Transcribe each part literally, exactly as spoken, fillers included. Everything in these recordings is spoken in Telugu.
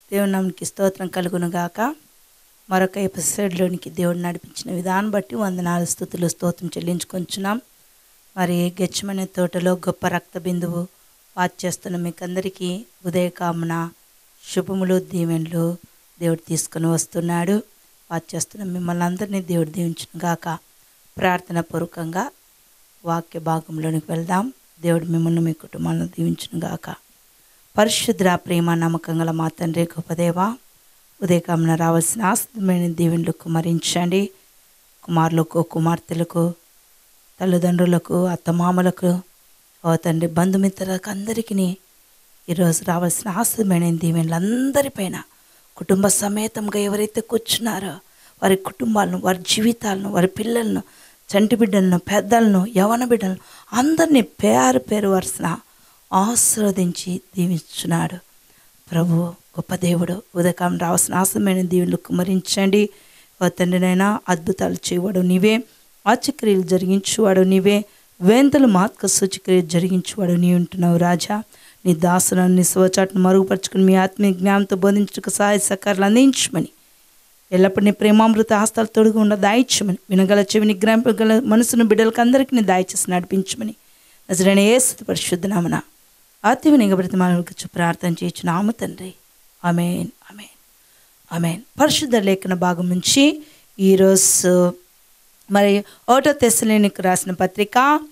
దేవుని నామమునకి స్తోత్రం కలుగును గాక. మరొక ఎపిసోడ్లోనికి దేవుడు నడిపించిన విధానం బట్టి వందనాలు స్తుతులు స్తోత్రం చెల్లించుకొంచున్నాం. మరి గెచ్చమనే తోటలో గొప్ప రక్త బిందువు వాచ్ చేస్తున్న మీకు అందరికీ ఉదయకామన శుభములు దీవెనలు దేవుడు తీసుకొని వస్తున్నాడు. వాచ్ చేస్తున్న మిమ్మల్ని అందరినీ దేవుడు దీవించును గాక. ప్రార్థన పూర్వకంగా వాక్య భాగంలోనికి వెళ్దాం. దేవుడు మిమ్మల్ని మీ కుటుంబాలను దీవించును గాక. పరిశుద్ర ప్రేమ నమ్మకం గల మా తండ్రి గొప్ప దేవ, ఉదయకామన రావాల్సిన ఆస్తిమైన దీవెనలు కుమరించండి. కుమారులకు, కుమార్తెలకు, తల్లిదండ్రులకు, అత్తమామలకు, ఓ తండ్రి బంధుమిత్రులకు అందరికీ ఈరోజు రావాల్సిన ఆస్తిమైన దీవెనలు అందరిపైన కుటుంబ సమేతంగా ఎవరైతే కూర్చున్నారో వారి కుటుంబాలను, వారి జీవితాలను, వారి పిల్లలను, చంటి బిడ్డలను, పెద్దలను, యవన బిడ్డలను అందరినీ పేరు పేరు వరుసన ఆశీర్వదించి దీవించున్నాడు. ప్రభు గొప్ప దేవుడు, ఉదయకాలం రావాల్సిన ఆశమైన దీవెనలు కుమరించండి. ఓ తండ్రినైనా అద్భుతాలు చేయవాడు నీవే, ఆచక్రియలు జరిగించువాడు నీవే, వేంతలు మాత్క సూచక్రియలు జరిగించువాడు నీ ఉంటున్నావు రాజా. నీ దాసులను నీ స్వచాటును మరుగుపరుచుకుని మీ ఆత్మీయ జ్ఞానంతో బోధించుటకు సహాయ సహకారాలు అందించమని, ఎల్లప్పుడూ నీ ప్రేమామృత హస్తాలు తొడుగు ఉన్న దాయిచ్చమని, వినగల చెవిని గ్రహింపగల మనసును బిడ్డలకు అందరికీ దాయిచేసి నడిపించమని నజరేయుడైన యేసు పరిశుద్ధ నామమున అతి వినయ బ్రతిమాలుచు ప్రార్థన చేయుచున్నాము తండ్రి. ఆమేన్, ఆమేన్, ఆమేన్. పరిశుద్ధ లేఖన భాగం నుంచి ఈరోజు మరి ఒకటో తెస్సలోనికీయులకు రాసిన పత్రిక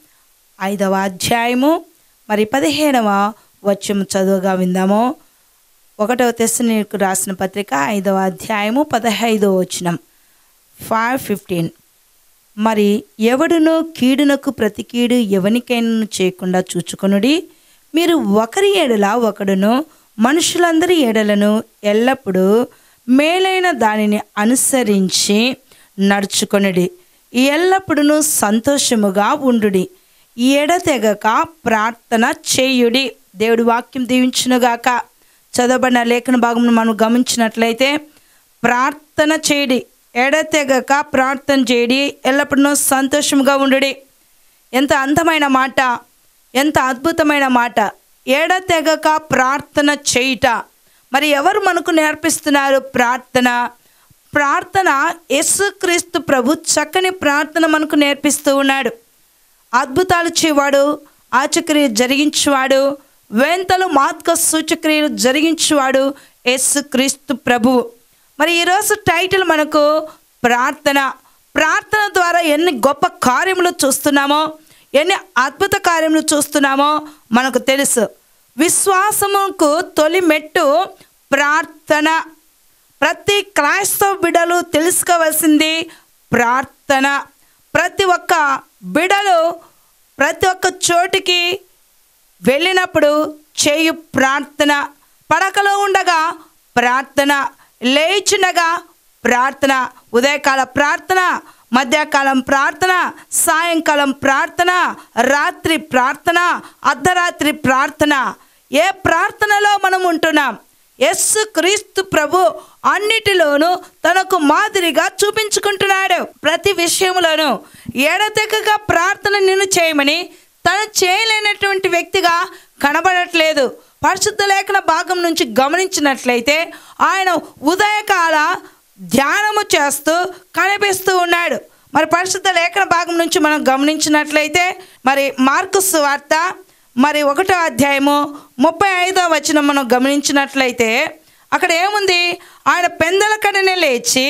ఐదవ అధ్యాయము మరి పదిహేడవ వచనం చదువుగా విందాము. ఒకటవ తెస్సలోనికీయులకు రాసిన పత్రిక ఐదవ అధ్యాయము పదహైదవ వచనం ఫైవ్ ఫిఫ్టీన్ మరి ఎవడునో కీడునకు ప్రతి కీడు ఎవనికైనా చేయకుండా చూచుకొనుడి. మీరు ఒకరి ఎడల ఒకడును మనుషులందరి ఎడలను ఎల్లప్పుడూ మేలైన దానిని అనుసరించి నడుచుకొనుడి. ఎల్లప్పుడూ సంతోషముగా ఉండుడి. ఎడతెగక ప్రార్థన చేయుడి. దేవుడి వాక్యం దీవించునుగాక. చదవబడిన లేఖన భాగం మనం గమనించినట్లయితే ప్రార్థన చేయడి, ఎడతెగక ప్రార్థన చేయడి, ఎల్లప్పుడూ సంతోషముగా ఉండుడి. ఎంత అందమైన మాట, ఎంత అద్భుతమైన మాట. ఎడతెగక ప్రార్థన చేయుట. మరి ఎవరు మనకు నేర్పిస్తున్నారు ప్రార్థన? ప్రార్థన యేసుక్రీస్తు ప్రభు చక్కని ప్రార్థన మనకు నేర్పిస్తూ ఉన్నాడు. అద్భుతాలు చేయవాడు, ఆచక్రియలు జరిగించువాడు, వేంతలు మాత్క సూచక్రియలు జరిగించువాడు యేసుక్రీస్తు ప్రభువు. మరి ఈరోజు టైటిల్ మనకు ప్రార్థన. ప్రార్థన ద్వారా ఎన్ని గొప్ప కార్యములు చూస్తున్నామో, ఎన్ని అద్భుత కార్యములు చూస్తున్నామో మనకు తెలుసు. విశ్వాసముకు తొలి మెట్టు ప్రార్థన. ప్రతి క్రైస్తవ బిడ్డలు తెలుసుకోవాల్సింది ప్రార్థన. ప్రతి ఒక్క బిడ్డలు ప్రతి ఒక్క చోటికి వెళ్ళినప్పుడు చేయు ప్రార్థన. పడకలో ఉండగా ప్రార్థన, లేచుండగా ప్రార్థన, ఉదయకాల ప్రార్థన, మధ్యాకాలం ప్రార్థన, సాయంకాలం ప్రార్థన, రాత్రి ప్రార్థన, అర్ధరాత్రి ప్రార్థన. ఏ ప్రార్థనలో మనం ఉంటున్నాం? యేసుక్రీస్తు ప్రభు అన్నిటిలోనూ తనకు మాదిరిగా చూపించుకుంటున్నాడు. ప్రతి విషయంలోనూ ఎడతెగక ప్రార్థన నిన్ను చేయమని తను చేయలేనటువంటి వ్యక్తిగా కనబడట్లేదు. పరిశుద్ధ లేఖన భాగం నుంచి గమనించినట్లయితే ఆయన ఉదయకాల ధ్యానము చేస్తూ కనిపిస్తూ ఉన్నాడు. మరి పరిశుద్ధ లేఖన భాగం నుంచి మనం గమనించినట్లయితే మరి మార్కు సువార్త మరి ఒకటో అధ్యాయము ముప్పై ఐదో వచనం మనం గమనించినట్లయితే అక్కడ ఏముంది? ఆయన పెందల కడనే లేచి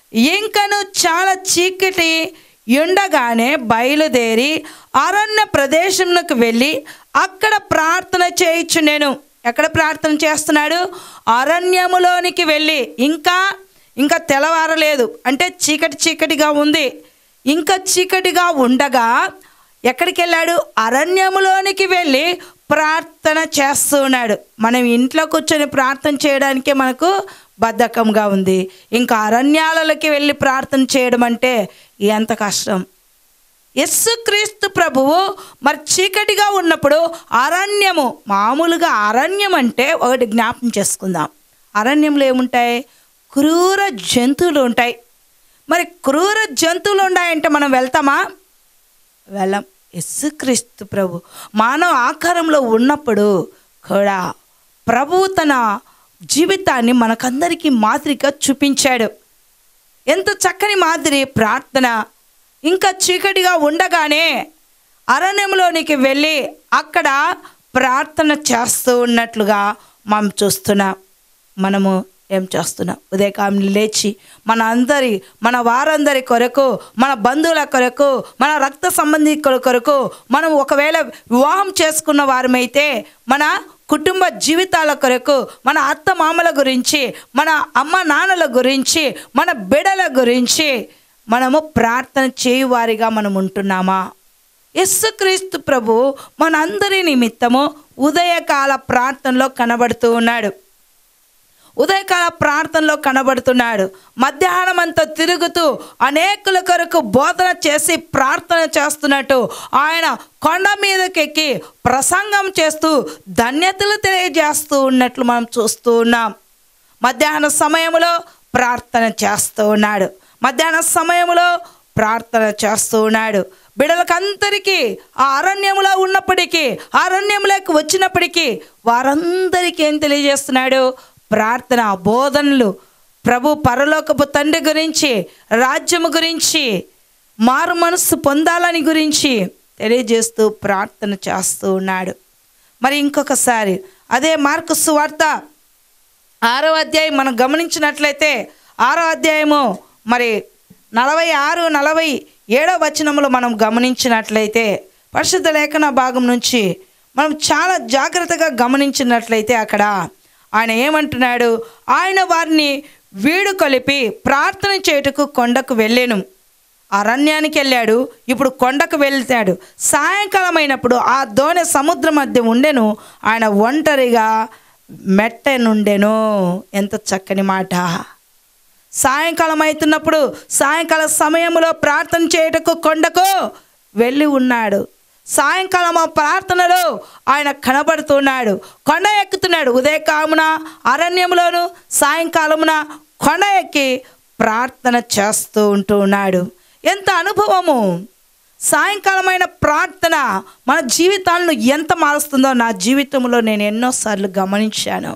ఇంకను చాలా చీకటి ఉండగానే బయలుదేరి అరణ్య ప్రదేశంలోకి వెళ్ళి అక్కడ ప్రార్థన చేయించు. నేను ఎక్కడ ప్రార్థన చేస్తున్నాడు? అరణ్యములోనికి వెళ్ళి. ఇంకా ఇంకా తెల్లవారలేదు, అంటే చీకటి చీకటిగా ఉంది. ఇంకా చీకటిగా ఉండగా ఎక్కడికి వెళ్ళాడు? అరణ్యములోనికి వెళ్ళి ప్రార్థన చేస్తున్నాడు. మనం ఇంట్లో కూర్చొని ప్రార్థన చేయడానికే మనకు బద్ధకంగా ఉంది. ఇంకా అరణ్యాలలోకి వెళ్ళి ప్రార్థన చేయడం అంటే ఎంత కష్టం. యేసుక్రీస్తు ప్రభువు మరి చీకటిగా ఉన్నప్పుడు అరణ్యము, మామూలుగా అరణ్యం అంటే ఒకటి జ్ఞాపకం చేసుకుందాం. అరణ్యంలో ఏముంటాయి? క్రూర జంతువులు ఉంటాయి. మరి క్రూర జంతువులు ఉన్నాయంటే మనం వెళ్తామా? వెళ్ళం. యేసుక్రీస్తు ప్రభు మానవ ఆకారంలో ఉన్నప్పుడు కూడా ప్రభువు తన జీవితాన్ని మనకందరికీ మాదిరిగా చూపించాడు. ఎంత చక్కని మాదిరి ప్రార్థన. ఇంకా చీకటిగా ఉండగానే అరణ్యంలోనికి వెళ్ళి అక్కడ ప్రార్థన చేస్తూ ఉన్నట్లుగా మనం చూస్తున్నాం. మనము ఏం చేస్తున్నాం? ఉదయకాలం లేచి మన అందరి మన వారందరి కొరకు, మన బంధువుల కొరకు, మన రక్త సంబంధికుల కొరకు, మనం ఒకవేళ వివాహం చేసుకున్న వారమైతే మన కుటుంబ జీవితాల కొరకు, మన అత్త మామల గురించి, మన అమ్మ నాన్నల గురించి, మన బిడ్డల గురించి మనము ప్రార్థన చేయువారిగా మనం ఉంటున్నామా? యేసుక్రీస్తు ప్రభు మనందరి నిమిత్తము ఉదయకాల ప్రార్థనలో కనబడుతూ ఉన్నాడు. ఉదయకాల ప్రార్థనలో కనబడుతున్నాడు. మధ్యాహ్నం అంతా తిరుగుతూ అనేకుల కొరకు బోధన చేసి ప్రార్థన చేస్తున్నట్టు ఆయన కొండ మీదకెక్కి ప్రసంగం చేస్తూ ధన్యతలు తెలియజేస్తూ ఉన్నట్లు మనం చూస్తూ ఉన్నాం. మధ్యాహ్న సమయంలో ప్రార్థన చేస్తూ ఉన్నాడు. మధ్యాహ్న సమయంలో ప్రార్థన చేస్తూ ఉన్నాడు. బిడ్డలకందరికీ ఆ అరణ్యములో ఉన్నప్పటికీ, అరణ్యంలోకి వచ్చినప్పటికీ వారందరికీ ఏం తెలియజేస్తున్నాడు? ప్రార్థన బోధనలు, ప్రభు పరలోకపు తండ్రి గురించి, రాజ్యము గురించి, మారు మనస్సు పొందాలని గురించి తెలియజేస్తూ ప్రార్థన చేస్తూ ఉన్నాడు. మరి ఇంకొకసారి అదే మార్కు సువార్త ఆరో అధ్యాయం మనం గమనించినట్లయితే, ఆరో అధ్యాయము మరి నలభై ఆరు నలభై ఏడో వచనములు మనం గమనించినట్లయితే, పరిశుద్ధ లేఖన భాగం నుంచి మనం చాలా జాగ్రత్తగా గమనించినట్లయితే అక్కడ ఆయన ఏమంటున్నాడు? ఆయన వారిని వీడు కలిపి ప్రార్థన చేయుటకు కొండకు వెళ్ళాను. అరణ్యానికి వెళ్ళాడు, ఇప్పుడు కొండకు వెళ్తాడు. సాయంకాలం అయినప్పుడు ఆ దోణి సముద్రం మధ్య ఉండెను, ఆయన ఒంటరిగా మెట్ట నుండెను. ఎంత చక్కని మాట! సాయంకాలం అవుతున్నప్పుడు, సాయంకాల సమయంలో ప్రార్థన చేయుటకు కొండకు వెళ్ళి ఉన్నాడు. సాయంకాలం ఆ ప్రార్థనలో ఆయన కనబడుతున్నాడు. కొండ ఎక్కుతున్నాడు. ఉదయకాలమున అరణ్యంలోను, సాయంకాలమున కొండ ఎక్కి ప్రార్థన చేస్తూ ఉంటూ ఉన్నాడు. ఎంత అనుభవము! సాయంకాలమైన ప్రార్థన మన జీవితాలను ఎంత మారుస్తుందో నా జీవితంలో నేను ఎన్నోసార్లు గమనించాను.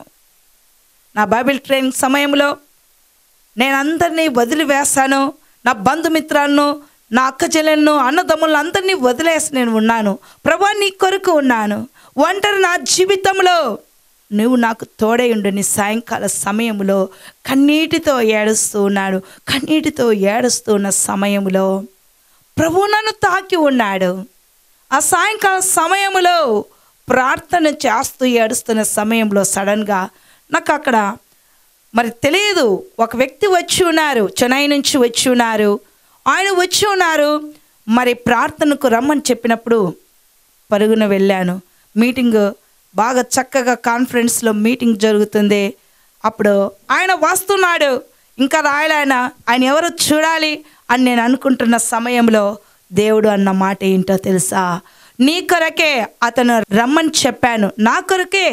నా బైబిల్ ట్రైనింగ్ సమయంలో నేను అందరినీ వదిలివేశాను. నా బంధుమిత్రాలను, నా అక్క చెల్లెలను, అన్నదమ్ములను అందరినీ వదిలేసి నేను ఉన్నాను. ప్రభా, నీ కొరకు ఉన్నాను. ఒంటరి నా జీవితంలో నువ్వు నాకు తోడై ఉండు. నీ సాయంకాల సమయంలో కన్నీటితో ఏడుస్తూ ఉన్నాడు. కన్నీటితో ఏడుస్తూ ఉన్న సమయంలో ప్రభు నన్ను తాకి ఉన్నాడు. ఆ సాయంకాల సమయంలో ప్రార్థన చేస్తూ ఏడుస్తున్న సమయంలో సడన్గా నాకు అక్కడ మరి తెలియదు, ఒక వ్యక్తి వచ్చి ఉన్నారు, చెన్నై నుంచి వచ్చి ఉన్నారు. ఆయన వచ్చి ఉన్నారు. మరి ప్రార్థనకు రమ్మని చెప్పినప్పుడు పరుగున వెళ్ళాను. మీటింగ్ బాగా చక్కగా కాన్ఫరెన్స్లో మీటింగ్ జరుగుతుంది. అప్పుడు ఆయన వస్తున్నాడు. ఇంకా రాయలైన ఆయన ఎవరో చూడాలి అని నేను అనుకుంటున్న సమయంలో దేవుడు అన్న మాట ఏంటో తెలుసా? నీ కొరకే అతను రమ్మని చెప్పాను. నా కొరకే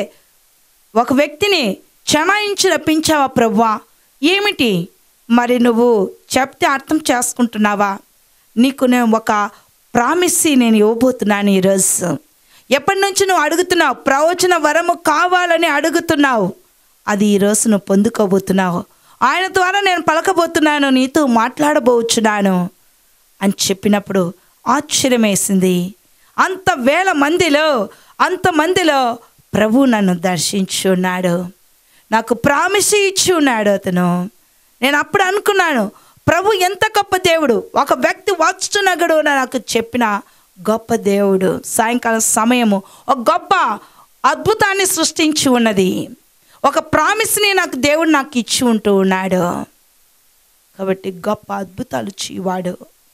ఒక వ్యక్తిని క్షమాయించి రప్పించావా ప్రభువా? ఏమిటి మరి నువ్వు చెప్తే అర్థం చేసుకుంటున్నావా? నీకు నేను ఒక ప్రామిసీ నేను ఇవ్వబోతున్నాను ఈరోజు. ఎప్పటి నుంచి నువ్వు అడుగుతున్నావు, ప్రవచన వరము కావాలని అడుగుతున్నావు, అది ఈరోజు నువ్వు పొందుకోబోతున్నావు. ఆయన ద్వారా నేను పలకబోతున్నాను, నీతో మాట్లాడబోచున్నాను అని చెప్పినప్పుడు ఆశ్చర్యం వేసింది. అంత వేల మందిలో అంతమందిలో ప్రభు నన్ను దర్శించి ఉన్నాడు. నాకు ప్రామిస్ ఇచ్చి ఉన్నాడు అతను. నేను అప్పుడు అనుకున్నాను, ప్రభు ఎంత గొప్ప దేవుడు. ఒక వ్యక్తి వచ్చునగడు నాకు చెప్పిన గొప్ప దేవుడు. సాయంకాలం సమయము ఒక గొప్ప అద్భుతాన్ని సృష్టించి ఉన్నది. ఒక ప్రామిస్ని నాకు దేవుడు నాకు ఇచ్చి ఉంటూ ఉన్నాడు. కాబట్టి గొప్ప అద్భుతాలు చేయవాడు.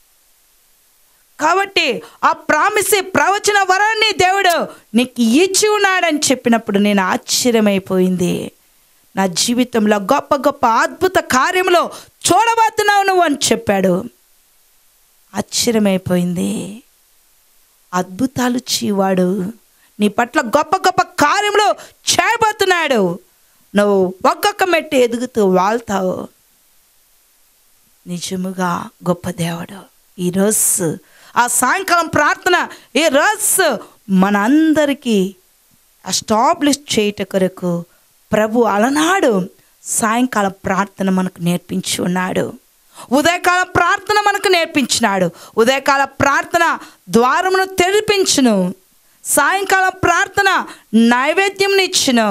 కాబట్టి ఆ ప్రామిస్ ప్రవచన వరాన్ని దేవుడు నీకు ఇచ్చి ఉన్నాడని చెప్పినప్పుడు నేను ఆశ్చర్యమైపోయింది. నా జీవితంలో గొప్ప గొప్ప అద్భుత కార్యంలో చూడబోతున్నావు నువ్వు అని చెప్పాడు. ఆశ్చర్యమైపోయింది. అద్భుతాలు చేయవాడు, నీ పట్ల గొప్ప గొప్ప కార్యంలో చేయబోతున్నాడు. నువ్వు ఒక్కొక్క మెట్టు ఎదుగుతూ వాళ్తావు. నిజముగా గొప్ప దేవుడు. ఈరోజు ఆ సాయంకాలం ప్రార్థన ఈరోజు మన అందరికీ ఎస్టాబ్లిష్ చేయట కొరకు ప్రభు అలనాడు సాయంకాలం ప్రార్థన మనకు నేర్పించి ఉన్నాడు. ఉదయకాల ప్రార్థన మనకు నేర్పించినాడు. ఉదయకాల ప్రార్థన ద్వారమును తెరిపించును. సాయంకాలం ప్రార్థన నైవేద్యంనిచ్చును.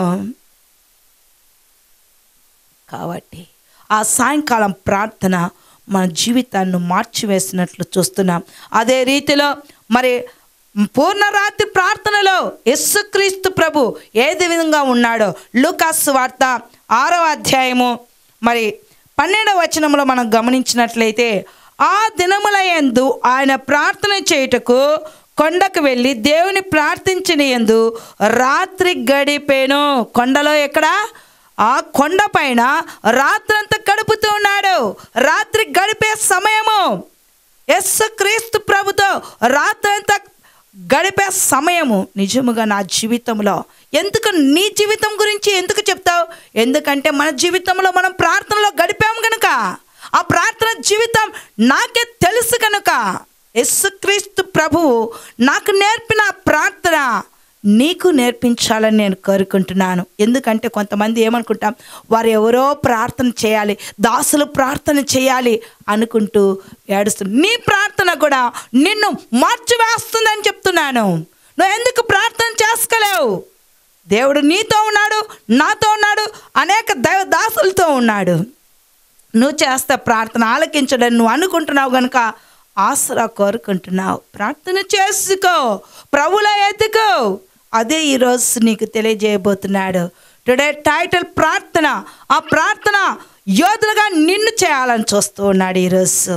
కాబట్టి ఆ సాయంకాలం ప్రార్థన మన జీవితాన్ని మార్చివేసినట్లు చూస్తున్నాం. అదే రీతిలో మరి పూర్ణరాత్రి ప్రార్థనలో యేసుక్రీస్తు ప్రభు ఏది విధంగా ఉన్నాడో లూకాసు వార్త ఆరవ అధ్యాయము మరి పన్నెండవ వచనంలో మనం గమనించినట్లయితే, ఆ దినముల యందు ఆయన ప్రార్థన చేయుటకు కొండకు వెళ్ళి దేవుని ప్రార్థించిన యందు రాత్రి గడిపేను. కొండలో ఎక్కడ? ఆ కొండ పైన రాత్రంతా గడుపుతూ ఉన్నాడు. రాత్రి గడిపే సమయము యేసుక్రీస్తు ప్రభుతో రాత్రంతా గడిపే సమయము నిజముగా నా జీవితంలో. ఎందుకు నీ జీవితం గురించి ఎందుకు చెప్తావు? ఎందుకంటే మన జీవితంలో మనం ప్రార్థనలో గడిపాము కనుక, ఆ ప్రార్థన జీవితం నాకే తెలుసు కనుక యేసుక్రీస్తు ప్రభువు నాకు నేర్పిన ప్రార్థన నీకు నేర్పించాలని నేను కోరుకుంటున్నాను. ఎందుకంటే కొంతమంది ఏమనుకుంటాం, వారు ఎవరో ప్రార్థన చేయాలి, దాసులు ప్రార్థన చేయాలి అనుకుంటూ ఏడుస్తుంది. నీ ప్రార్థన కూడా నిన్ను మార్చివేస్తుందని చెప్తున్నాను. నువ్వు ఎందుకు ప్రార్థన చేసుకోలేవు? దేవుడు నీతో ఉన్నాడు, నాతో ఉన్నాడు, అనేక దైవ దాసులతో ఉన్నాడు. నువ్వు చేస్తే ప్రార్థన ఆలకించడని నువ్వు అనుకుంటున్నావు కనుక ఆసరా కోరుకుంటున్నావు. ప్రార్థన చేసుకో, ప్రభువులో ఎత్తుకో. అదే ఈరోజు నీకు తెలియజేయబోతున్నాడు. టుడే టైటిల్ ప్రార్థన. ఆ ప్రార్థన యోధులుగా నిన్ను చేయాలని చూస్తూ ఉన్నాడు ఈరోజు.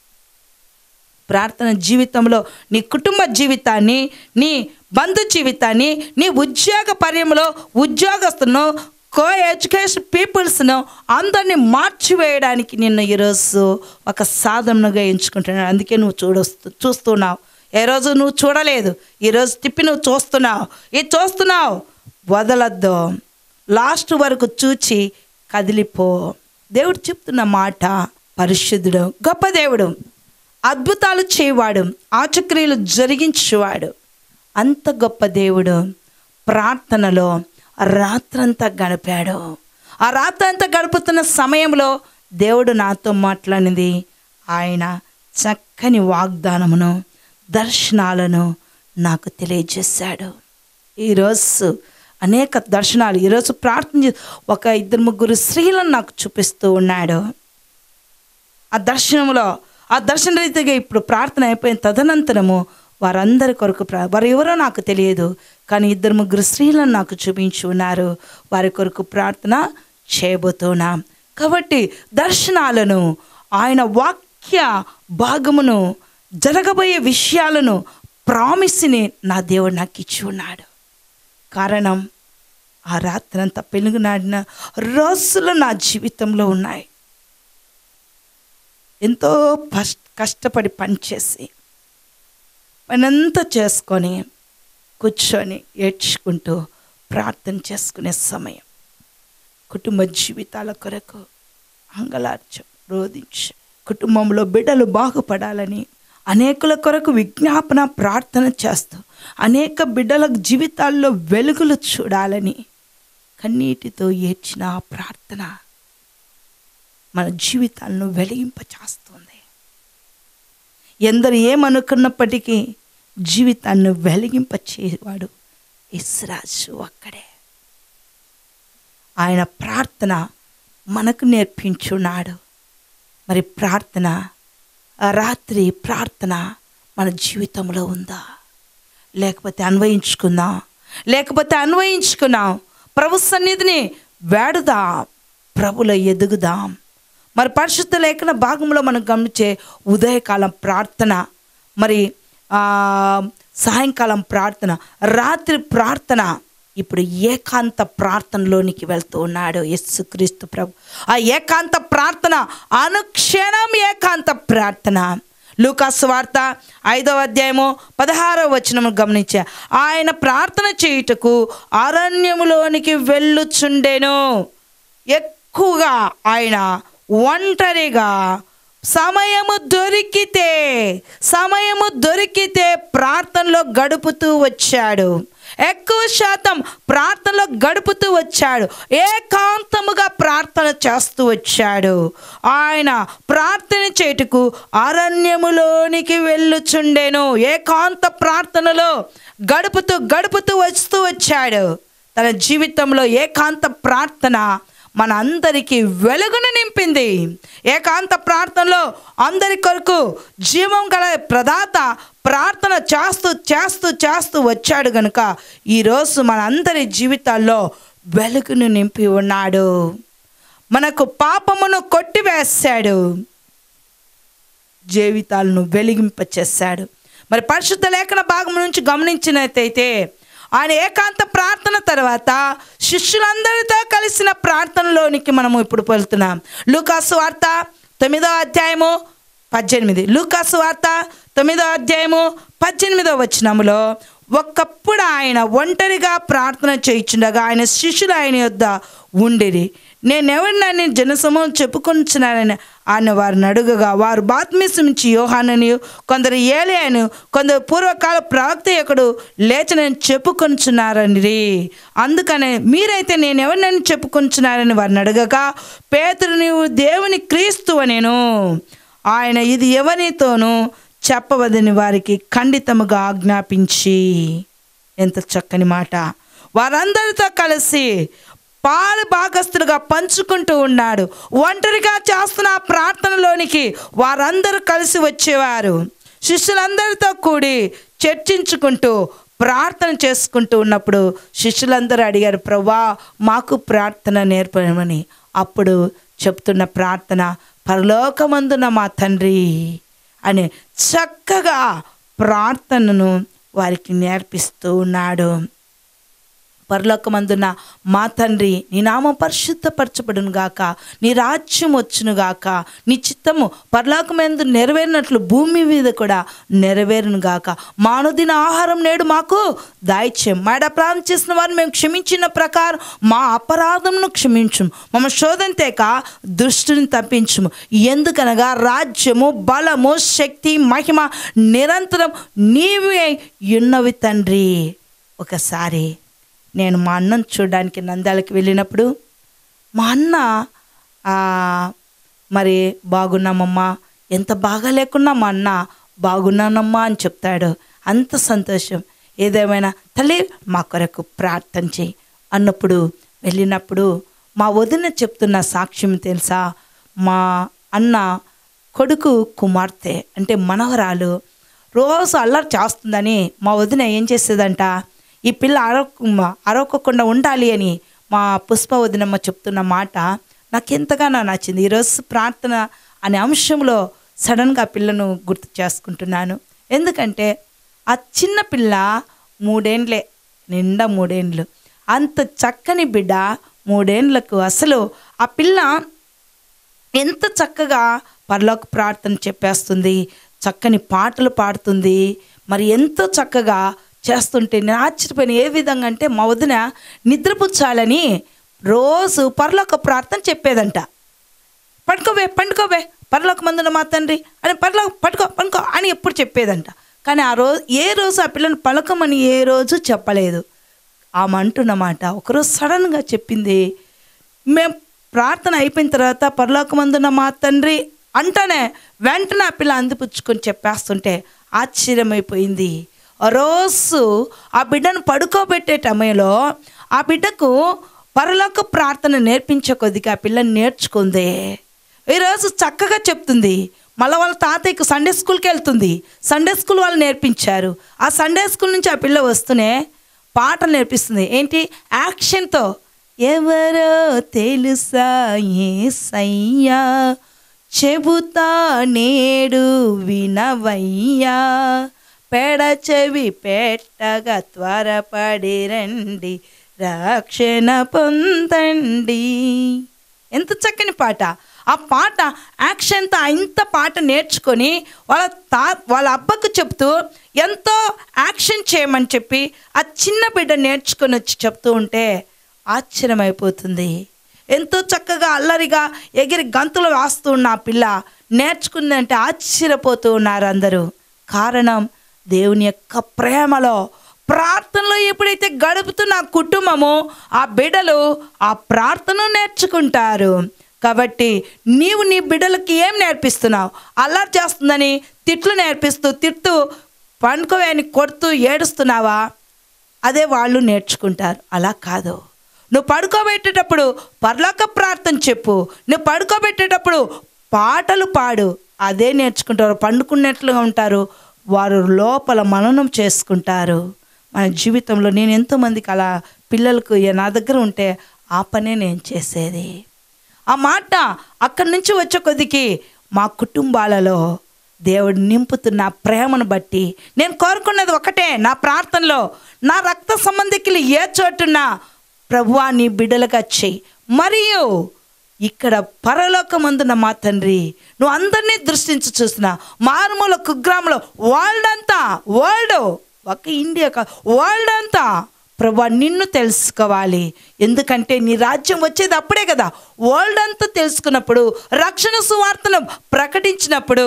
ప్రార్థన జీవితంలో నీ కుటుంబ జీవితాన్ని, నీ బంధు జీవితాన్ని, నీ ఉద్యోగ పర్యంలో ఉద్యోగస్తులను, కో ఎడ్యుకేషన్ పీపుల్స్ను అందరినీ మార్చివేయడానికి నిన్ను ఈరోజు ఒక సాధనగా ఎంచుకుంటున్నాడు. అందుకే నువ్వు చూడొస్తు చూస్తున్నావు ఏ రోజు నువ్వు చూడలేదు, ఈరోజు తిప్పి నువ్వు చూస్తున్నావు. ఇది చూస్తున్నావు, వదలద్దు, లాస్ట్ వరకు చూచి కదిలిపో. దేవుడు చెప్తున్న మాట, పరిశుద్ధుడు, గొప్ప దేవుడు, అద్భుతాలు చేయవాడు, ఆచక్రియలు జరిగించేవాడు, అంత గొప్ప దేవుడు ప్రార్థనలో రాత్రంతా గడిపాడు. ఆ రాత్రంతా గడుపుతున్న సమయంలో దేవుడు నాతో మాట్లాడింది, ఆయన చక్కని వాగ్దానమును, దర్శనాలను నాకు తెలియజేశాడు. ఈరోజు అనేక దర్శనాలు, ఈరోజు ప్రార్థన ఒక ఇద్దరు ముగ్గురు స్త్రీలను నాకు చూపిస్తూ ఉన్నాడు. ఆ దర్శనంలో ఆ దర్శన రీతిగా ఇప్పుడు ప్రార్థన అయిపోయిన తదనంతరము వారందరి కొరకు ప్రా వారు ఎవరో నాకు తెలియదు, కానీ ఇద్దరు ముగ్గురు స్త్రీలను నాకు చూపించి ఉన్నారు. వారి కొరకు ప్రార్థన చేయబోతున్నాం. కాబట్టి దర్శనాలను, ఆయన వాక్య భాగమును, జరగబోయే విషయాలను, ప్రామిస్ని నా దేవుడు నాకు ఇచ్చి ఉన్నాడు. కారణం ఆ రాత్రంతా పెనుగునాడిన రోజులు నా జీవితంలో ఉన్నాయి. ఎంతో కష్టపడి పనిచేసి పనంతా చేసుకొని కూర్చొని ఏడ్చుకుంటూ ప్రార్థన చేసుకునే సమయం, కుటుంబ జీవితాల కొరకు అంగలార్చం, రోధించం, కుటుంబంలో బిడ్డలు బాగుపడాలని అనేకుల కొరకు విజ్ఞాపన ప్రార్థన చేస్తూ అనేక బిడ్డల జీవితాల్లో వెలుగులు చూడాలని కన్నీటితో ఏడ్చిన ఆ ప్రార్థన మన జీవితాలను వెలిగింపచేస్తుంది. ఎందరు ఏమనుకున్నప్పటికీ జీవితాన్ని వెలిగింపచేవాడు యేసురాజు ఒక్కడే. ఆయన ప్రార్థన మనకు నేర్పించున్నాడు. మరి ప్రార్థన, రాత్రి ప్రార్థన మన జీవితంలో ఉందా? లేకపోతే అన్వయించుకుందాం, లేకపోతే అన్వయించుకున్నాం. ప్రభు సన్నిధిని వేడుదాం, ప్రభులో ఎదుగుదాం. మరి పరిశుద్ధ లేఖన భాగంలో మనం గమనించే ఉదయకాలం ప్రార్థన, మరి సాయంకాలం ప్రార్థన, రాత్రి ప్రార్థన, ఇప్పుడు ఏకాంత ప్రార్థనలోనికి వెళ్తూ ఉన్నాడు యేసుక్రీస్తు ప్రభు. ఆ ఏకాంత ప్రార్థన అనుక్షణం ఏకాంత ప్రార్థన. లూకాసు వార్త ఐదవ అధ్యాయము పదహారవ వచనము గమనించా, ఆయన ప్రార్థన చేయుటకు అరణ్యములోనికి వెళ్ళుచుండెను. ఎక్కువగా ఆయన ఒంటరిగా సమయము దొరికితే సమయము దొరికితే ప్రార్థనలో గడుపుతూ వచ్చాడు. ఎక్కువ శాతం ప్రార్థనలో గడుపుతూ వచ్చాడు. ఏకాంతముగా ప్రార్థన చేస్తూ వచ్చాడు. ఆయన ప్రార్థన చేటుకు అరణ్యములోనికి వెళ్ళుచుండెను. ఏకాంత ప్రార్థనలో గడుపుతూ గడుపుతూ వస్తూ వచ్చాడు. తన జీవితంలో ఏకాంత ప్రార్థన మన అందరికీ వెలుగును నింపింది. ఏకాంత ప్రార్థనలో అందరి కొరకు జీవం గల ప్రదాత ప్రార్థన చేస్తూ చేస్తూ చేస్తూ వచ్చాడు గనుక ఈరోజు మన అందరి జీవితాల్లో వెలుగును నింపి ఉన్నాడు. మనకు పాపమును కొట్టివేశాడు, జీవితాలను వెలిగింపచేశాడు. మరి పరిశుద్ధ లేఖన భాగం నుంచి గమనించినట్టయితే ఆయన ఏకాంత ప్రార్థన తర్వాత శిష్యులందరితో కలిసిన ప్రార్థనలోనికి మనము ఇప్పుడు వెళ్తున్నాం. లూకాసు వార్త తొమ్మిదో అధ్యాయము పద్దెనిమిది లూకాసు వార్త తొమ్మిదో అధ్యాయము పద్దెనిమిదో వచనములో, ఒకప్పుడు ఆయన ఒంటరిగా ప్రార్థన చేయుచుండగా ఆయన శిష్యులు ఆయన యొద్ద ఉండిరి. నేనెవరినని జనసమూహం చెప్పుకొనిచున్నానని ఆయన వారిని అడుగగా, వారు బాప్తిస్మమిచ్చు యోహానని, కొందరు ఏలియాను, కొందరు పూర్వకాల ప్రవక్త ఒకడు లేచనని చెప్పుకొనిచున్నారని. అందుకనే మీరైతే నేను ఎవరినని చెప్పుకొనిచున్నారని వారిని అడగగా, పేతురు నీవు దేవుని క్రీస్తు అనేను. ఆయన ఇది ఎవరితోనూ చెప్పవదని వారికి ఖండితముగా ఆజ్ఞాపించి. ఎంత చక్కని మాట! వారందరితో కలిసి పాలు భాగస్తులుగా పంచుకుంటూ ఉన్నాడు. ఒంటరిగా చేస్తున్న ప్రార్థనలోనికి వారందరూ కలిసి వచ్చేవారు. శిష్యులందరితో కూడి చర్చించుకుంటూ ప్రార్థన చేసుకుంటూ ఉన్నప్పుడు శిష్యులందరూ అడిగారు, ప్రభువా మాకు ప్రార్థన నేర్పమని. అప్పుడు చెప్తున్న ప్రార్థన, పరలోకమందున మా తండ్రి అని చక్కగా ప్రార్థనను వారికి నేర్పిస్తూ ఉన్నాడు. పరలోకమందున మా తండ్రి, నీ నామం పరిశుద్ధపరచబడును గాక, నీ రాజ్యం వచ్చును గాక, నీ చిత్తము పరలోకమందు నెరవేరినట్లు భూమి మీద కూడా నెరవేరును గాక. మా అనుదిన ఆహారం నేడు మాకు దయచేయం. మాడ అపరాధం చేసిన వారిని మేము క్షమించిన ప్రకారం మా అపరాధమును క్షమించుము. మమ్మ శోధన తేక దుష్టుని తప్పించుము. ఎందుకనగా రాజ్యము, బలము, శక్తి, మహిమ నిరంతరం నీవే ఉన్నవి తండ్రి. ఒకసారి నేను మా అన్నను చూడడానికి నంద్యాలకు వెళ్ళినప్పుడు మా అన్న మరి బాగున్నామమ్మా, ఎంత బాగా లేకున్నా మా అన్న బాగున్నానమ్మా అని చెప్తాడు. అంత సంతోషం. ఏదేమైనా తల్లి మా కొరకు ప్రార్థన చేయి అన్నప్పుడు వెళ్ళినప్పుడు మా వదిన చెప్తున్న సాక్ష్యం తెలుసా? మా అన్న కొడుకు కుమార్తె అంటే మనవరాలు రోజు అల్లరి చేస్తుందని మా వదిన ఏం చేసేదంట, ఈ పిల్ల అరవ అరవకుండా ఉండాలి అని మా పుష్ప వదినమ్మ చెప్తున్న మాట నాకు ఎంతగానో నచ్చింది. ఈరోజు ప్రార్థన అనే అంశంలో సడన్గా పిల్లను గుర్తు చేసుకుంటున్నాను. ఎందుకంటే ఆ చిన్న పిల్ల మూడేండ్లే, నిండా మూడేండ్లు. అంత చక్కని బిడ్డ మూడేండ్లకు అసలు ఆ పిల్ల ఎంత చక్కగా పరలోక ప్రార్థన చెప్పేస్తుంది, చక్కని పాటలు పాడుతుంది. మరి ఎంతో చక్కగా చేస్తుంటే నేను ఆశ్చర్యపోయిన. ఏ విధంగా అంటే మా వదిన నిద్రపుచ్చాలని రోజు పరలోక ప్రార్థన చెప్పేదంట. పడుకోవే పండుకోవే పరలోక మందున మా తండ్రి అని పరలోక పడుకో పడుకో అని ఎప్పుడు చెప్పేదంట. కానీ ఆ రోజు ఏ రోజు ఆ పిల్లని పలకమని ఏ రోజు చెప్పలేదు. ఆమె అంటున్నమాట ఒకరోజు సడన్గా చెప్పింది. మేము ప్రార్థన అయిపోయిన తర్వాత పరలోక మందున మా తండ్రి అంటనే వెంటనే ఆ పిల్ల అందిపుచ్చుకొని చెప్పేస్తుంటే ఆశ్చర్యమైపోయింది. రోజు ఆ బిడ్డను పడుకోబెట్టే సమయంలో ఆ బిడ్డకు పరలోక ప్రార్థన నేర్పించే కొద్దిగా ఆ పిల్లని నేర్చుకుంది. ఈరోజు చక్కగా చెప్తుంది. మళ్ళీ వాళ్ళ తాతయ్యకు సండే స్కూల్కి వెళ్తుంది. సండే స్కూల్ వాళ్ళు నేర్పించారు. ఆ సండే స్కూల్ నుంచి ఆ పిల్ల వస్తూనే పాటలు నేర్పిస్తుంది. ఏంటి? యాక్షన్తో. ఎవరో తెలుసా యేసయ్యా, చెబుతా నేడు వినవయ్యా, పెడ చెవి పెట్టగా త్వరపడి రండి, రక్షణ పొందండి. ఎంత చక్కని పాట! ఆ పాట యాక్షన్తో ఇంత పాట నేర్చుకొని వాళ్ళ తా వాళ్ళ అబ్బకు చెప్తూ ఎంతో యాక్షన్ చేయమని చెప్పి ఆ చిన్న బిడ్డ నేర్చుకొని వచ్చి చెప్తూ ఉంటే ఆశ్చర్యమైపోతుంది. ఎంతో చక్కగా అల్లరిగా ఎగిరి గంతులు వేస్తూ ఉన్న ఆ పిల్ల నేర్చుకుందంటే ఆశ్చర్యపోతూ ఉన్నారు అందరూ. కారణం దేవుని యొక్క ప్రేమలో ప్రార్థనలో ఎప్పుడైతే గడుపుతున్న ఆ కుటుంబము, ఆ బిడ్డలు ఆ ప్రార్థన నేర్చుకుంటారు. కాబట్టి నీవు నీ బిడ్డలకి ఏం నేర్పిస్తున్నావు? అల్లరి చేస్తుందని తిట్లు నేర్పిస్తూ తిట్టు పండుకోవేని కొడుతూ ఏడుస్తున్నావా? అదే వాళ్ళు నేర్చుకుంటారు. అలా కాదు. నువ్వు పడుకోబెట్టేటప్పుడు పరలోక ప్రార్థన చెప్పు. నువ్వు పడుకోబెట్టేటప్పుడు పాటలు పాడు. అదే నేర్చుకుంటారు. పండుకున్నట్లుగా ఉంటారు. వారు లోపల మననం చేసుకుంటారు. మన జీవితంలో నేను ఎంతోమందికి అలా పిల్లలకు నా దగ్గర ఉంటే ఆ పనే నేను చేసేది. ఆ మాట అక్కడి నుంచి వచ్చే కొద్దికి మా కుటుంబాలలో దేవుడు నింపుతున్న ప్రేమను బట్టి నేను కోరుకున్నది ఒకటే, నా ప్రార్థనలో నా రక్త సంబంధికులు ఏ చోటున్నా ప్రభువా నీ బిడ్డలుగా చెయ్యి. మరియు ఇక్కడ పరలోకమందున మా తండ్రి, నువ్వు అందరినీ దృష్టించి చూస్తున్నా మారుమూల కుగ్రామంలో వరల్డ్ అంతా, వరల్డ్ ఒక ఇండియా కాదు, వరల్డ్ అంతా ప్రభువా నిన్ను తెలుసుకోవాలి. ఎందుకంటే నీ రాజ్యం వచ్చేది అప్పుడే కదా. వరల్డ్ అంతా తెలుసుకున్నప్పుడు, రక్షణ సువార్తను ప్రకటించినప్పుడు,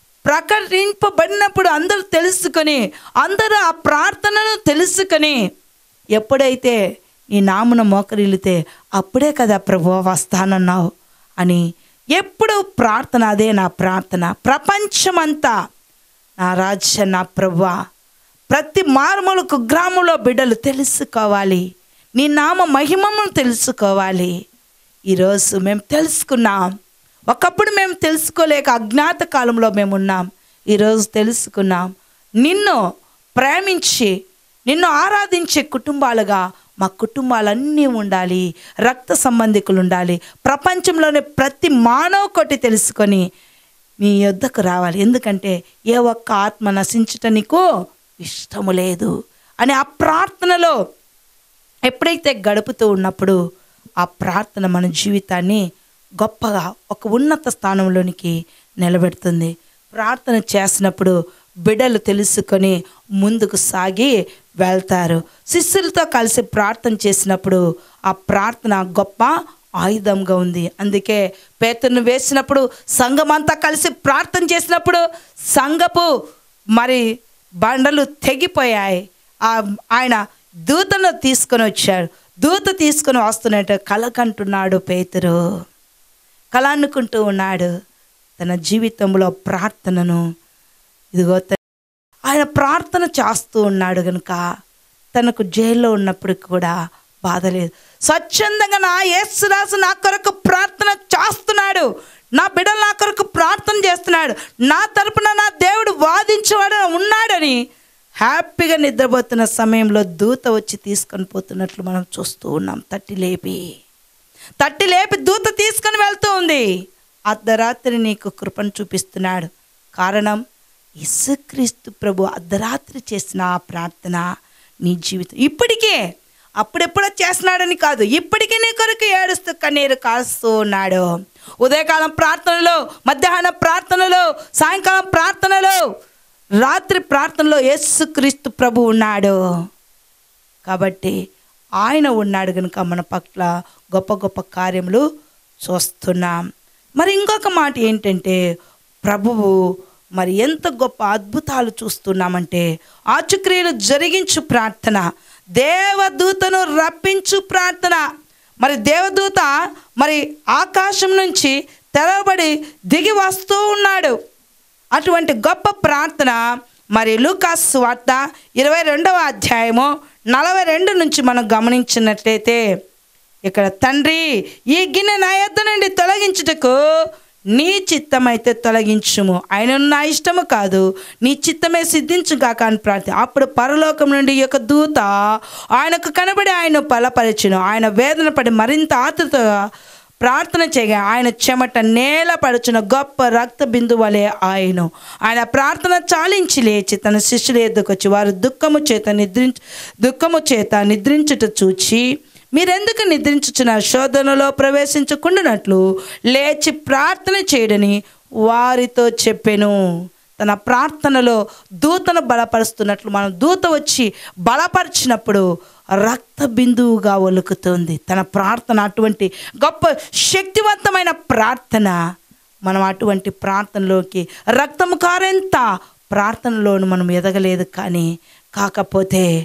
ప్రకటింపబడినప్పుడు అందరూ తెలుసుకొని, అందరూ ఆ ప్రార్థనను తెలుసుకొని ఎప్పుడైతే నీ నామున మోకరిల్లితే అప్పుడే కదా ప్రభువా వస్తానన్నావు అని ఎప్పుడు ప్రార్థన. అదే నా ప్రార్థన. ప్రపంచమంతా నా రాజ్యం, నా ప్రభువా ప్రతి మారుమూల కుగ్రామంలో బిడ్డలు తెలుసుకోవాలి, నీ నామ మహిమను తెలుసుకోవాలి. ఈరోజు మేము తెలుసుకున్నాం. ఒకప్పుడు మేము తెలుసుకోలేక అజ్ఞాత కాలంలో మేము ఉన్నాం. ఈరోజు తెలుసుకున్నాం. నిన్ను ప్రేమించి నిన్ను ఆరాధించే కుటుంబాలుగా మా కుటుంబాలన్నీ ఉండాలి. రక్త సంబంధికులు ఉండాలి. ప్రపంచంలోనే ప్రతి మానవ కోటి తెలుసుకొని నీ యొద్దకు రావాలి. ఎందుకంటే ఏ ఒక్క ఆత్మ నశించుట నీకు ఇష్టము లేదు అని ఆ ప్రార్థనలో ఎప్పుడైతే గడుపుతూ ఉన్నప్పుడు ఆ ప్రార్థన మన జీవితాన్ని గొప్పగా ఒక ఉన్నత స్థానంలోనికి నిలబెడుతుంది. ప్రార్థన చేసినప్పుడు బిడ్డలు తెలుసుకొని ముందుకు సాగి వెళ్తారు. శిష్యులతో కలిసి ప్రార్థన చేసినప్పుడు ఆ ప్రార్థన గొప్ప ఆయుధంగా ఉంది. అందుకే పేతురును వేసినప్పుడు సంఘమంతా కలిసి ప్రార్థన చేసినప్పుడు సంఘపు మరి బండలు తెగిపోయాయి. ఆయన దూతను తీసుకొని వచ్చాడు. దూత తీసుకొని వస్తున్నట్టు కలకంటున్నాడు పేతురు. కల అనుకుంటూ ఉన్నాడు తన జీవితంలో ప్రార్థనను. ఇదిగో ఆయన ప్రార్థన చేస్తూ ఉన్నాడు కనుక తనకు జైల్లో ఉన్నప్పుడు కూడా బాధ లేదు. స్వచ్ఛందంగా నా యేసురాజు నా కొరకు ప్రార్థన చేస్తున్నాడు, నా బిడ్డలు నా కొరకు ప్రార్థన చేస్తున్నాడు, నా తరపున నా దేవుడు వాదించేవాడు ఉన్నాడని హ్యాపీగా నిద్రపోతున్న సమయంలో దూత వచ్చి తీసుకొని పోతున్నట్లు మనం చూస్తూ ఉన్నాం. తట్టి లేపి తట్టి లేపి దూత తీసుకొని వెళ్తూ ఉంది. అర్ధరాత్రి నీకు కృపను చూపిస్తున్నాడు. కారణం యేసుక్రీస్తు ప్రభు అర్ధరాత్రి చేసిన ఆ ప్రార్థన నీ జీవితం ఇప్పటికే, అప్పుడెప్పుడో చేస్తున్నాడని కాదు, ఇప్పటికీ నీ కొరకు ఏడుస్తూ కన్నీరు కాస్తూ ఉన్నాడు. ఉదయకాలం ప్రార్థనలో, మధ్యాహ్న ప్రార్థనలో, సాయంకాలం ప్రార్థనలో, రాత్రి ప్రార్థనలో యేసుక్రీస్తు ప్రభు ఉన్నాడు. కాబట్టి ఆయన ఉన్నాడు కనుక మన పట్ల గొప్ప గొప్ప కార్యములు చూస్తున్నాం. మరి ఇంకొక మాట ఏంటంటే ప్రభువు మరి ఎంత గొప్ప అద్భుతాలు చూస్తున్నామంటే ఆచక్రియలు జరిగించు ప్రార్థన, దేవదూతను రప్పించు ప్రార్థన. మరి దేవదూత మరి ఆకాశం నుంచి తెరవబడి దిగి వస్తూ ఉన్నాడు. అటువంటి గొప్ప ప్రార్థన మరి లూకాసు సువార్త ఇరవై రెండవ అధ్యాయము నలభై రెండు నుంచి మనం గమనించినట్లయితే ఇక్కడ తండ్రి ఈ గిన్నె నా యొద్ద నుండి తొలగించుటకు నీ చిత్తమైతే తొలగించుము, ఆయన నా ఇష్టము కాదు నీ చిత్తమే సిద్ధించుగాక అని ప్రార్థన. అప్పుడు పరలోకం నుండి ఈ యొక్క దూత ఆయనకు కనబడి ఆయన బలపరచును. ఆయన వేదన పడి మరింత ఆతృతగా ప్రార్థన చేయగా ఆయన చెమట నేల పడుచున్న గొప్ప రక్త బిందు వలె ఆయన ఆయన ప్రార్థన చాలించి లేచి తన శిష్యుల ఎద్దుకు వచ్చి వారు దుఃఖము చేత నిద్రించ దుఃఖము చేత నిద్రించుట చూచి మీరెందుకు నిద్రించుచున్నారు, శోధనలో ప్రవేశించకుండానట్లు లేచి ప్రార్థన చేయడని వారితో చెప్పెను. తన ప్రార్థనలో దూతను బలపరుస్తున్నట్లు మనం దూత వచ్చి బలపరిచినప్పుడు రక్త బిందువుగా ఒలుకుతుంది తన ప్రార్థన. అటువంటి గొప్ప శక్తివంతమైన ప్రార్థన. మనం అటువంటి ప్రార్థనలోకి రక్తము కారేంత ప్రార్థనలోను మనం ఎదగలేదు. కానీ కాకపోతే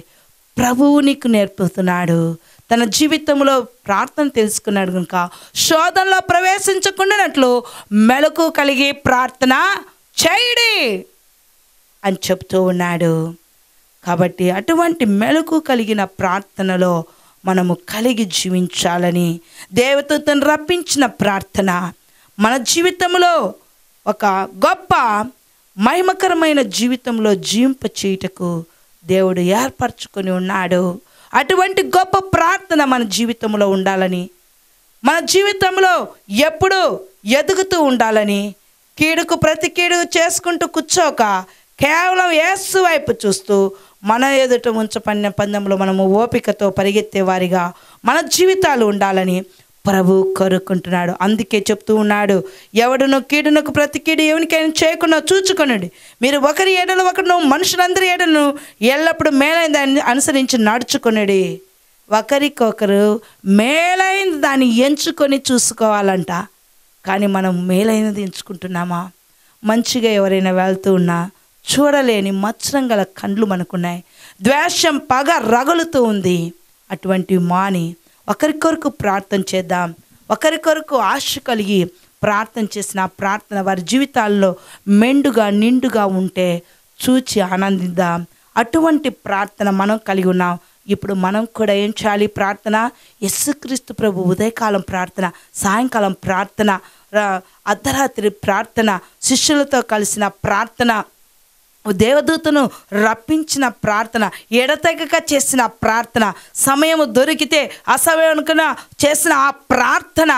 ప్రభువు నీకు నేర్పుతున్నాడు. తన జీవితంలో ప్రార్థన తెలుసుకున్నాడు కనుక శోధనలో ప్రవేశించకుండానట్లు మెలకు కలిగి ప్రార్థన చేయడి అని చెప్తూ ఉన్నాడు. కాబట్టి అటువంటి మెలకు కలిగిన ప్రార్థనలో మనము కలిగి జీవించాలని దేవదూతను రప్పించిన ప్రార్థన మన జీవితంలో ఒక గొప్ప మహిమకరమైన జీవితంలో జీవింప చేయుటకు దేవుడు ఏర్పరచుకొని ఉన్నాడు. అటువంటి గొప్ప ప్రార్థన మన జీవితంలో ఉండాలని, మన జీవితంలో ఎప్పుడూ ఎదుగుతూ ఉండాలని, కీడుకు ప్రతి కీడు చేసుకుంటూ కూర్చోక కేవలం యేసు వైపు చూస్తూ మన ఎదుట ఉంచబడిన పందెంలో మనము ఓపికతో పరిగెత్తే వారిగా మన జీవితాలు ఉండాలని ప్రభు కోరుకుంటున్నాడు. అందుకే చెప్తూ ఉన్నాడు, ఎవడును కీడునకు ప్రతి కీడు ఎవరికైనా చేయకుండా చూచుకొనండి. మీరు ఒకరి ఏడలు ఒకరు మనుషులందరి ఏడలను ఎల్లప్పుడూ మేలైన దాన్ని అనుసరించి నడుచుకొనడి. ఒకరికొకరు మేలైన దాన్ని ఎంచుకొని చూసుకోవాలంట. కానీ మనం మేలైనది ఎంచుకుంటున్నామా? మంచిగా ఎవరైనా వెళ్తూ ఉన్నా చూడలేని మత్సరం గల కండ్లు మనకున్నాయి. ద్వేషం పగ రగులుతూ ఉంది. అటువంటి మాని ఒకరికొరకు ప్రార్థన చేద్దాం. ఒకరికొరకు ఆశ కలిగి ప్రార్థన చేసిన ప్రార్థన వారి జీవితాల్లో మెండుగా నిండుగా ఉంటే చూచి ఆనందిద్దాం. అటువంటి ప్రార్థన మనం కలిగి ఉన్నాం. ఇప్పుడు మనం కూడా ఏం చేయాలి? ప్రార్థన యేసుక్రీస్తు ప్రభు ఉదయకాలం ప్రార్థన, సాయంకాలం ప్రార్థన, అర్ధరాత్రి ప్రార్థన, శిష్యులతో కలిసిన ప్రార్థన, దేవదూతను రప్పించిన ప్రార్థన, ఎడతెగక చేసిన ప్రార్థన, సమయం దొరికితే అసమయానికన చేసిన ఆ ప్రార్థన,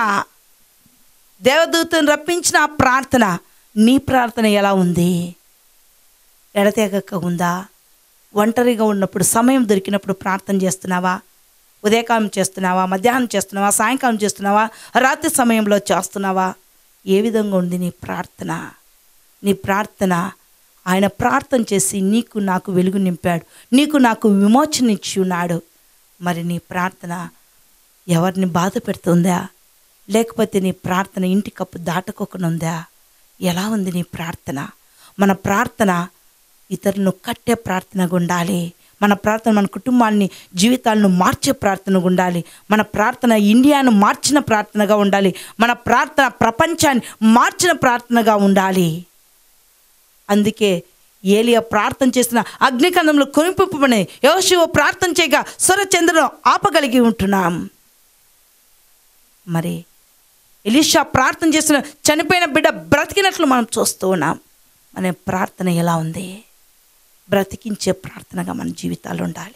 దేవదూతను రప్పించిన ఆ ప్రార్థన, నీ ప్రార్థన ఎలా ఉంది? ఎడతెగక ఉందా? ఒంటరిగా ఉన్నప్పుడు సమయం దొరికినప్పుడు ప్రార్థన చేస్తున్నావా? ఉదయకాలం చేస్తున్నావా? మధ్యాహ్నం చేస్తున్నావా? సాయంకాలం చేస్తున్నావా? రాత్రి సమయంలో చేస్తున్నావా? ఏ విధంగా ఉంది నీ ప్రార్థన? నీ ప్రార్థన ఆయన ప్రార్థన చేసి నీకు నాకు వెలుగు నింపాడు, నీకు నాకు విమోచన ఇచ్చి ఉన్నాడు. మరి నీ ప్రార్థన ఎవరిని బాధ పెడుతుందా? లేకపోతే నీ ప్రార్థన ఇంటి కప్పు దాటుకోకుండా ఉందా? ఎలా ఉంది నీ ప్రార్థన? మన ప్రార్థన ఇతరులను కట్టే ప్రార్థనగా ఉండాలి. మన ప్రార్థన మన కుటుంబాన్ని, జీవితాలను మార్చే ప్రార్థనగా ఉండాలి. మన ప్రార్థన ఇండియాను మార్చిన ప్రార్థనగా ఉండాలి. మన ప్రార్థన ప్రపంచాన్ని మార్చిన ప్రార్థనగా ఉండాలి. అందుకే ఏలియా ప్రార్థన చేసిన అగ్నికందంలో కొనిపింపబడి యెహోషువ ప్రార్థన చేయగా సూర్యచంద్రులను ఆపగలిగి ఉంటున్నాం. మరి ఎలీషా ప్రార్థన చేసిన చనిపోయిన బిడ్డ బ్రతికినట్లు మనం చూస్తూ ఉన్నాం. మన ప్రార్థన ఎలా ఉంది? బ్రతికించే ప్రార్థనగా మన జీవితాలు ఉండాలి.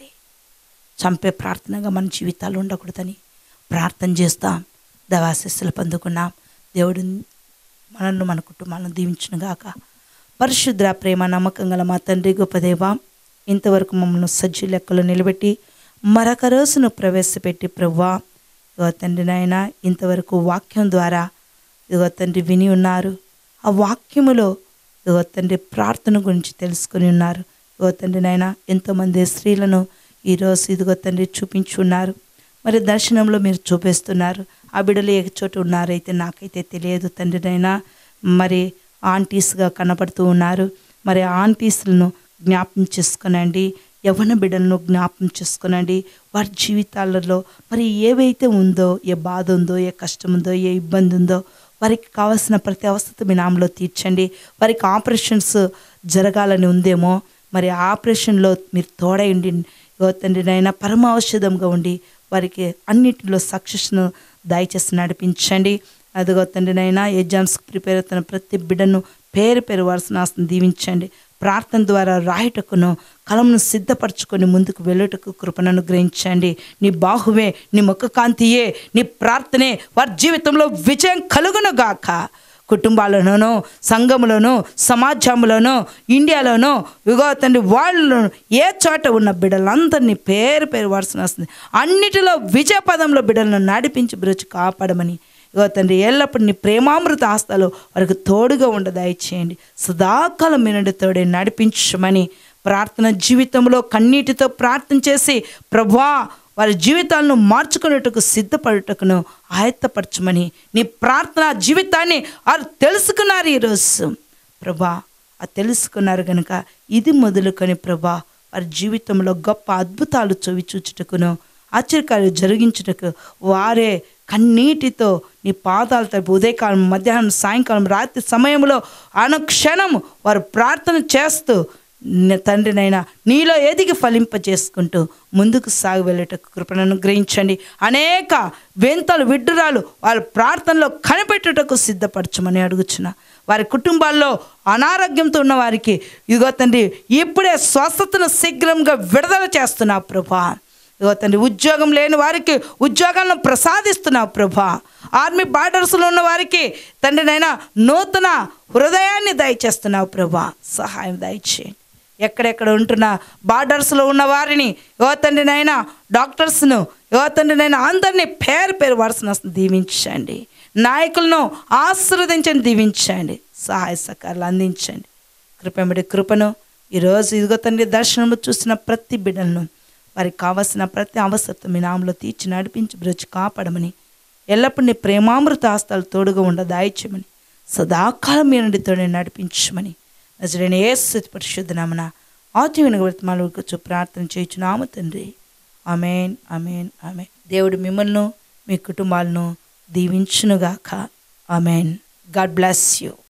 చంపే ప్రార్థనగా మన జీవితాలు ఉండకూడదని ప్రార్థన చేస్తాం. దైవాశీస్సులు పొందుకున్నాం. దేవుడు మనల్ని మన కుటుంబాలను దీవించునుగాక. పరిశుద్ర ప్రేమ నమ్మకం గల మా తండ్రి గొప్ప దేవా, ఇంతవరకు మమ్మల్ని సజ్జు లెక్కలో నిలబెట్టి మరొక రోజును ప్రవేశపెట్టి ప్రభువా, ఇదిగో తండ్రి నాయన ఇంతవరకు వాక్యం ద్వారా ఇదిగో తండ్రి విని ఉన్నారు. ఆ వాక్యములో ఇదిగో తండ్రి ప్రార్థన గురించి తెలుసుకొని ఉన్నారు. ఇదిగో తండ్రి నాయన ఎంతోమంది స్త్రీలను ఈరోజు ఇదిగో తండ్రి చూపించున్నారు. మరి దర్శనంలో మీరు చూపిస్తున్నారు. ఆ బిడ్డలు ఏ చోట ఉన్నారైతే నాకైతే తెలియదు తండ్రి నాయన. మరి ఆంటీస్గా కనపడుతూ ఉన్నారు. మరి ఆంటీస్లను జ్ఞాపం చేసుకునండి. యవ్వన బిడ్డలను జ్ఞాపం చేసుకునండి. వారి జీవితాలలో మరి ఏవైతే ఉందో, ఏ బాధ ఉందో, ఏ కష్టం ఉందో, ఏ ఇబ్బంది ఉందో, వారికి కావాల్సిన ప్రతి అవసరం మీ నామలో తీర్చండి. వారికి ఆపరేషన్స్ జరగాలని ఉందేమో, మరి ఆపరేషన్లో మీరు తోడయండి తండ్రి నాయన. పరమ ఔషధంగా ఉండి వారికి అన్నిటిలో సక్సెస్ను దయచేసి నడిపించండి. అదిగో తండ్రి నాయన ఎగ్జామ్స్కి ప్రిపేర్ అవుతున్న ప్రతి బిడ్డను పేరు పేరు వారసునాశనం దీవించండి. ప్రార్థన ద్వారా రాయుటకును కలంను సిద్ధపరచుకొని ముందుకు వెళ్ళుటకు కృపను అనుగ్రహించండి. నీ బాహువే, నీ ముఖ కాంతియే, నీ ప్రార్థనే వారి జీవితంలో విజయం కలుగునుగాక. కుటుంబాలలోనూ, సంఘములోనూ, సమాజంలోనూ, ఇండియాలోనూ ఇగో తండ్రి వాళ్ళను ఏ చోట ఉన్న బిడ్డలందరినీ పేరు పేరు వారసునాశనం అన్నిటిలో విజయ పదంలో బిడ్డలను నడిపించి బ్రొచ్చి కాపాడమని ఇగో తండ్రి ఎల్లప్పుడు నీ ప్రేమామృత ఆస్తాలు వారికి తోడుగా ఉండ దయచేయండి. సదాకాలం మీనుండి తోడే నడిపించమని ప్రార్థన జీవితంలో కన్నీటితో ప్రార్థన చేసి ప్రభువా వారి జీవితాలను మార్చుకునేటకు సిద్ధపడుటకును ఆయత్తపరచమని నీ ప్రార్థన జీవితాన్ని వారు తెలుసుకున్నారు. ఈరోజు ప్రభా ఆ తెలుసుకున్నారు కనుక ఇది మొదలుకొని ప్రభా వారి జీవితంలో గొప్ప అద్భుతాలు చవి చూచుటకును ఆశ్చర్యకార్యాలు జరిగించుటకు వారే కన్నీటితో నీ పాదాలు తప్పి ఉదయకాలం, మధ్యాహ్నం, సాయంకాలం, రాత్రి సమయంలో అనుక్షణం వారు ప్రార్థన చేస్తూ తండ్రినైనా నీలో ఎదిగి ఫలింపజేసుకుంటూ ముందుకు సాగి వెళ్ళేటకు కృపను అనుగ్రహించండి. అనేక వింతలు విడ్డూరాలు వారి ప్రార్థనలో కనిపెట్టుటకు సిద్ధపరచమని అడుగుచున్నా. వారి కుటుంబాల్లో అనారోగ్యంతో ఉన్న వారికి ఇదిగో తండ్రి ఇప్పుడే స్వస్థతను శీఘ్రంగా విడుదల చేస్తున్నావు ప్రభా. ఇదిగో తండ్రి ఉద్యోగం లేని వారికి ఉద్యోగాలను ప్రసాదిస్తున్నావు ప్రభా. ఆర్మీ బార్డర్స్లో ఉన్న వారికి తండ్రినైనా నూతన హృదయాన్ని దయచేస్తున్నావు ప్రభా. సహాయం దయచేయండి. ఎక్కడెక్కడ ఉంటున్న బార్డర్స్లో ఉన్న వారిని యువ తండ్రినైనా డాక్టర్స్ను యువ తండ్రినైనా అందరినీ పేరు పేరు వరుసన దీవించండి. నాయకులను ఆశీర్వదించండి, దీవించండి, సహాయ సహకారాలు అందించండి. కృపమిడి కృపను ఈరోజు ఇదిగో తండ్రి దర్శనంలో చూసిన ప్రతి బిడ్డలను వారికి కావలసిన ప్రతి అవసరం మీ నామలో తీర్చి నడిపించి బ్రచి కాపాడమని ఎల్లప్పుడూ నీ ప్రేమామృత ఆస్తాలు తోడుగా ఉండ దాయిచ్చమని సదాకాలం మీ నుండి తోడే నడిపించమని నజరేయుడైన యేసు పరిశుద్ధ నామమున ఆత్మీయ వర్తమానాలకు చూ ప్రార్థన చేయుచున్నాము తండ్రి. ఆమేన్, ఆమేన్, ఆమేన్. దేవుడు మిమ్మల్ని మీ కుటుంబాలను దీవించునుగాక. ఆమేన్. God bless you.